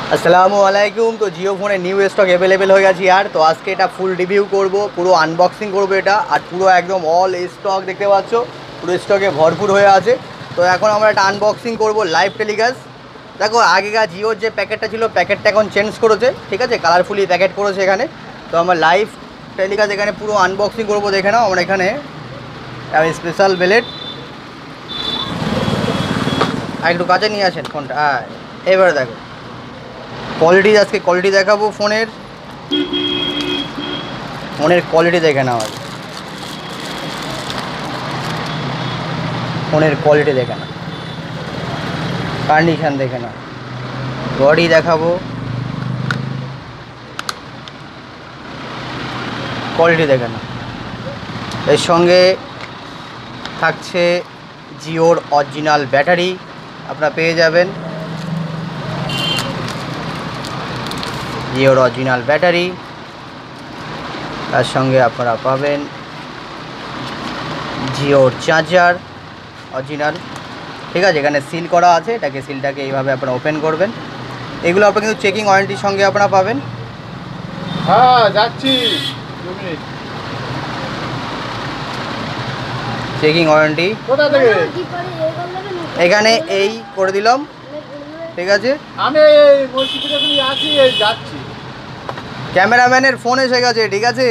আসসালামু আলাইকুম। তো জিও ফোনে নিউ স্টক অ্যাভেলেবেল হয়ে গেছে আর তো আজকে এটা ফুল রিভিউ করব, পুরো আনবক্সিং করব এটা, আর পুরো একদম অল স্টক দেখতে পাচ্ছ, পুরো স্টকে ভরপুর হয়ে আছে। তো এখন আমরা এটা আনবক্সিং করব লাইভ টেলিকাস্ট। দেখো আগেকার জিওর যে প্যাকেটটা ছিল, প্যাকেটটা এখন চেঞ্জ করেছে, ঠিক আছে, কালারফুলি প্যাকেট করেছে এখানে। তো আমরা লাইভ টেলিকাস্ট এখানে পুরো আনবক্সিং করব, দেখে নাও। আমরা এখানে স্পেশাল বেলেট একটু কাছে নিয়ে আসেন ফোনটা। হ্যাঁ, এবারে দেখো কোয়ালিটি, আজকে কোয়ালিটি দেখাবো ফোনের কোয়ালিটি দেখে নাও। আজ ফোনের কোয়ালিটি দেখে নাও, কন্ডিশন দেখে নাও, বডি দেখাবো, কোয়ালিটি দেখে নাও। এর সঙ্গে থাকছে জিওর অরিজিনাল ব্যাটারি, আপনারা পেয়ে যাবেন জিওর অরিজিনাল ব্যাটারি। তার সঙ্গে আপনারা পাবেন জিওর চার্জার অরিজিনাল, ঠিক আছে। এখানে সিল করা আছে, সিলটাকে এইভাবে আপনারা ওপেন করবেন। এগুলো আপনারা কিন্তু চেকিং ওয়ারেন্টির সঙ্গে আপনারা পাবেন। হ্যাঁ যাচ্ছি, 2 মিনিট। চেকিং ওয়ারেন্টি কোথা থেকে? এখানে এই করে দিলাম, ঠিক আছে। আমি মসজিদে আছি, যাচ্ছি। ক্যামেরাম্যানের ফোন এসে গেছে, ঠিক আছে।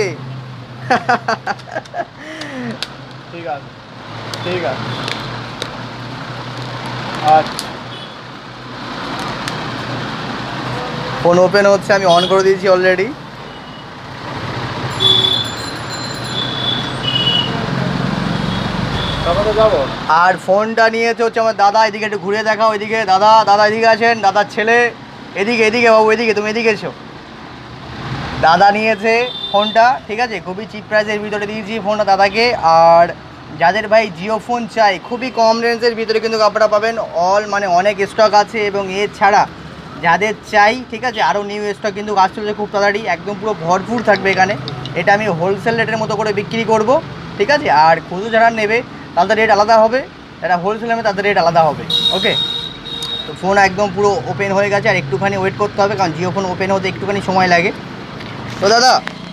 ঠিক আছে, ঠিক আছে, আচ্ছা। ফোন ওপেন হচ্ছে, আমি অন করে দিয়েছি অলরেডি। তারপরে যাবো। আর ফোনটা নিয়েছে হচ্ছে আমার দাদা। এদিকে একটু ঘুরে দেখাও, এদিকে দাদা, দাদা এদিকে আছেন, দাদার ছেলে এদিকে, এদিকে বাবু, এদিকে, তুমি এদিকে এসো। দাদা নিয়েছে ফোনটা, ঠিক আছে, খুবই চিপ প্রাইসের ভিতরে দিয়েছি ফোনটা দাদাকে। আর যাদের ভাই জিও ফোন চাই খুবই কম রেঞ্জের ভিতরে কিন্তু আপনারা পাবেন, মানে অনেক স্টক আছে। এবং এছাড়া যাদের চাই, ঠিক আছে, আরও নিউ স্টক কিন্তু আসতে চলেছে খুব তাড়াতাড়ি, একদম পুরো ভরপুর থাকবে এখানে। এটা আমি হোলসেল রেটের মতো করে বিক্রি করব, ঠিক আছে। আর খুচরো যারা নেবে তাদের রেট আলাদা হবে, যারা হোলসেল নেবে তাদের রেট আলাদা হবে, ওকে। তো ফোন একদম পুরো ওপেন হয়ে গেছে, আর একটুখানি ওয়েট করতে হবে, কারণ জিও ফোন ওপেন হতে একটুখানি সময় লাগে। তো দাদা,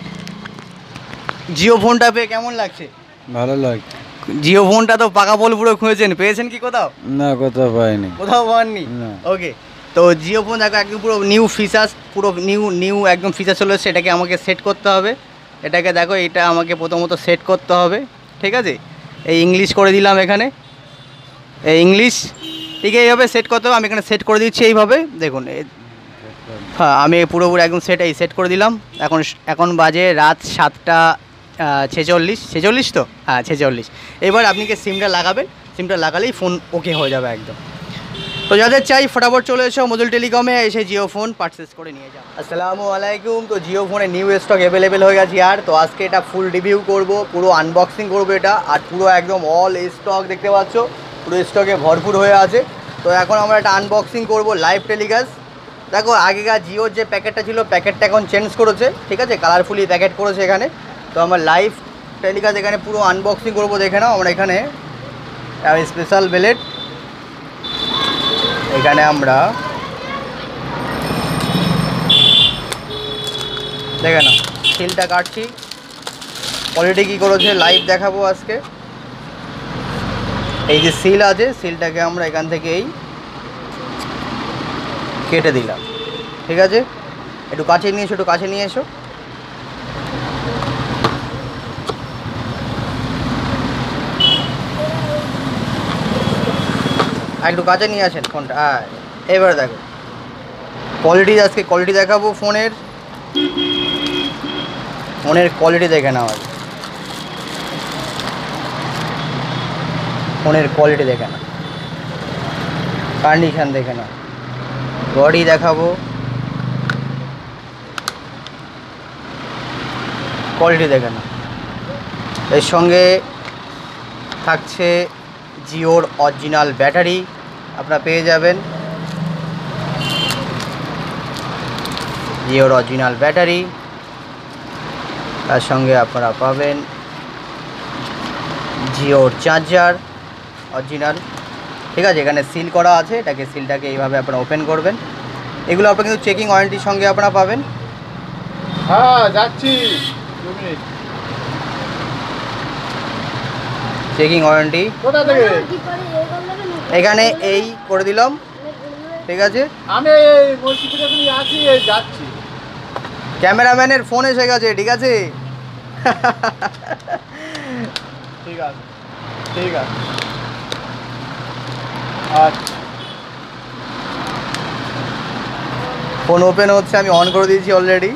জিও ফোনটা পেয়ে কেমন লাগছে? ভালো লাগে। জিও ফোনটা তো পাকা পোল পুরো খুঁজেছেন, পেয়েছেন কি কোথাও? না, কোথাও পাইনি। কোথাও পাননি? না। ওকে। তো জিও ফোন দেখো একদম পুরো নিউ ফিচার্স, পুরো নিউ একদম ফিচার চলে এসেছে। এটাকে আমাকে সেট করতে হবে, এটাকে দেখো, এটা আমাকে প্রথমত সেট করতে হবে, ঠিক আছে। এই ইংলিশ করে দিলাম এখানে, এই ইংলিশ, ঠিক এইভাবে সেট করতে হবে। আমি এখানে সেট করে দিচ্ছি এইভাবে, দেখুন। হ্যাঁ, আমি পুরোপুরি একদম সেট করে দিলাম। এখন বাজে রাত 7:46 তো, হ্যাঁ 46। এবার আপনি কি সিমটা লাগাবেন, সিমটা লাগালেই ফোন ওকে হয়ে যাবে একদম। তো যাদের চাই ফটাফট চলে এসো মজুল টেলিকমে, এসে জিও ফোন পারচেস করে নিয়ে যাও। আসসালামু আলাইকুম। তো জিও ফোনে নিউ স্টক অ্যাভেলেবেল হয়ে গেছে আর তো আজকে এটা ফুল রিভিউ করব, পুরো আনবক্সিং করব এটা, আর পুরো একদম অল স্টক দেখতে পাচ্ছ, পুরো স্টকে ভরপুর হয়ে আছে। তো এখন আমরা এটা আনবক্সিং করব লাইভ টেলিকাস্ট। দেখো আগেকার জিওর যে প্যাকেটটা ছিল, প্যাকেটটা এখন চেঞ্জ করেছে, ঠিক আছে, কালারফুলি প্যাকেট করেছে এখানে। তো আমরা লাইভ টেলিকাস্ট এখানে পুরো আনবক্সিং করব, দেখে নাও। আমরা এখানে স্পেশাল বেলেট, এখানে আমরা দেখে নাও সিলটা কাটছি, কোয়ালিটি কী করেছে লাইভ দেখাবো আজকে। এই যে সিল আছে, সিলটাকে আমরা এখান থেকে এই কেটে দিলাম, ঠিক আছে। একটু কাছে নিয়ে এসো, একটু কাছে নিয়ে এসো। একটু কাছে নিয়ে আসেন ফোনটা। হ্যাঁ, এবারে দেখো কোয়ালিটি, আজকে কোয়ালিটি দেখাবো ফোনের কোয়ালিটি দেখে নাও। আজ ফোনের কোয়ালিটি দেখে নাও, কন্ডিশন দেখে নাও, বডি দেখাবো, কোয়ালিটি দেখে নাও। এর সঙ্গে থাকছে জিওর অরিজিনাল ব্যাটারি, আপনারা পেয়ে যাবেন জিওর অরিজিনাল ব্যাটারি। তার সঙ্গে আপনারা পাবেন জিওর চার্জার অরিজিনাল, ঠিক আছে। এখানে সিল করা আছে, সিলটাকে এইভাবে আপনারা ওপেন করবেন। এগুলো আপনারা কিন্তু চেকিং ওয়ারেন্টির সঙ্গে আপনারা পাবেন। হ্যাঁ যাচ্ছি 2 মিনিট। চেকিং ওয়ারেন্টি কোথা থেকে? এখানে এই করে দিলাম, ঠিক আছে। আমি এই মসজিদের এখানে আছি, এই যাচ্ছি। ক্যামেরাম্যানের ফোন এসে গেছে, ঠিক আছে। ঠিক আছে, ঠিক আছে। আচ্ছা, ফোন ওপেন হচ্ছে, আমি অন করে দিয়েছি অলরেডি।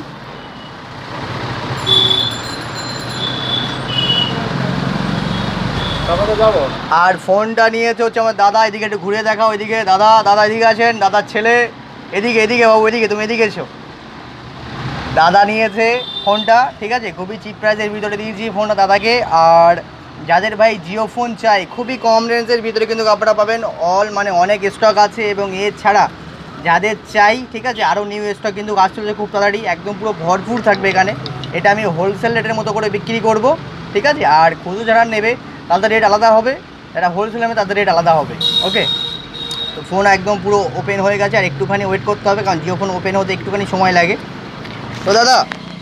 তারপরে যাবো। আর ফোনটা নিয়েছে হচ্ছে আমার দাদা, এদিকে একটু ঘুরে দেখাও, এদিকে দাদা, দাদা এদিকে আছেন, দাদার ছেলে, এদিকে এদিকে বাবু, এদিকে তুমি এদিকে এসো। দাদা নিয়েছে ফোনটা, ঠিক আছে, খুবই চিপ প্রাইসের ভিতরে দিয়েছি ফোনটা দাদাকে। আর যাদের ভাই জিও ফোন চাই, খুবই কম রেঞ্জের ভিতরে কিন্তু আপনারা পাবেন, মানে অনেক স্টক আছে। এবং এছাড়া যাদের চাই, ঠিক আছে, আরও নিউ স্টক কিন্তু আসতে চলেছে খুব তাড়াতাড়ি, একদম পুরো ভরপুর থাকবে এখানে। এটা আমি হোলসেল রেটের মতো করে বিক্রি করব, ঠিক আছে। আর খুচরো যারা নেবে তাদের রেট আলাদা হবে, যারা হোলসেল নেবে তাদের রেট আলাদা হবে, ওকে। তো ফোন একদম পুরো ওপেন হয়ে গেছে, আর একটুখানি ওয়েট করতে হবে, কারণ জিও ফোন ওপেন হতে একটুখানি সময় লাগে। তো দাদা,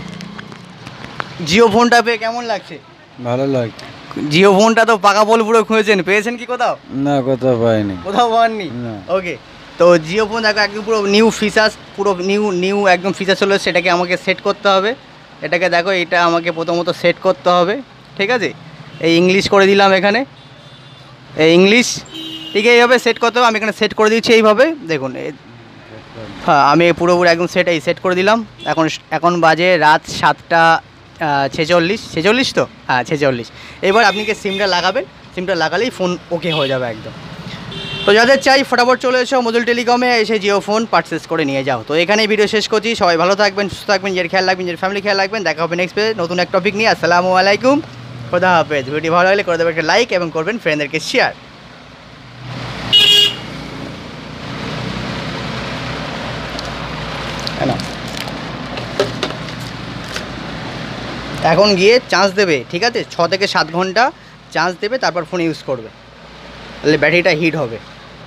জিও ফোনটা পেয়ে কেমন লাগছে? ভালো লাগছে। জিও ফোনটা তো পাকা পোল পুরো খুঁজেছেন, পেয়েছেন কি কোথাও? না, কোথাও পাইনি। কোথাও পাননি? না। ওকে। তো জিও ফোন দেখো একদম পুরো নিউ ফিচার্স, পুরো নিউ একদম ফিচার্স হলো, সেটাকে আমাকে সেট করতে হবে। এটাকে দেখো, এটা আমাকে প্রথমত সেট করতে হবে, ঠিক আছে। এই ইংলিশ করে দিলাম এখানে, এই ইংলিশ, ঠিক আছে, এইভাবে সেট করতে হবে। আমি এখানে সেট করে দিচ্ছি এইভাবে, দেখুন। হ্যাঁ, আমি পুরোপুরি একদম সেট করে দিলাম। এখন বাজে রাত 7:46 তো, হ্যাঁ 46। এবার আপনি কি সিমটা লাগাবেন, সিমটা লাগালেই ফোন ওকে হয়ে যাবে একদম। তো যাদের চাই ফটাফট চলে এসো মজুল টেলিকমে, এসে জিও ফোন পারচেস করে নিয়ে যাও। তো এখানেই ভিডিও শেষ করছি। সবাই ভালো থাকবেন, সুস্থ থাকবেন, নিজের খেয়াল রাখবেন, নিজের ফ্যামিলি খেয়াল রাখবেন। দেখা হবে নেক্সট পেজে নতুন এক টপিক নিয়ে। আসসালামু আলাইকুম, খোদা হাফেজ। ভিডিও ভালো লাগলে করে দেবেন একটা লাইক এবং করবেন ফ্রেন্ডদেরকে শেয়ার। এখন গিয়ে চার্জ দেবে, ঠিক আছে, 6 থেকে 7 ঘন্টা চার্জ দেবে, তারপর ফোন ইউজ করবে, তাহলে ব্যাটারিটা হিট হবে।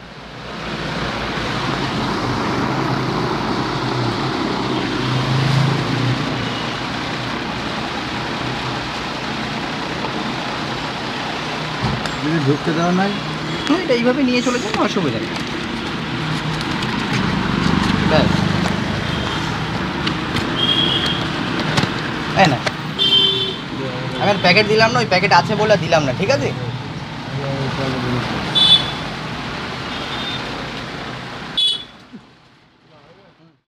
ঢুকতে দেওয়া নাই। এটা এইভাবে নিয়ে চলে যান, অসুবিধা নেই। ব্যাস, তাই না? আমি প্যাকেট দিলাম না, ওই প্যাকেট আছে বলে দিলাম না, ঠিক আছে।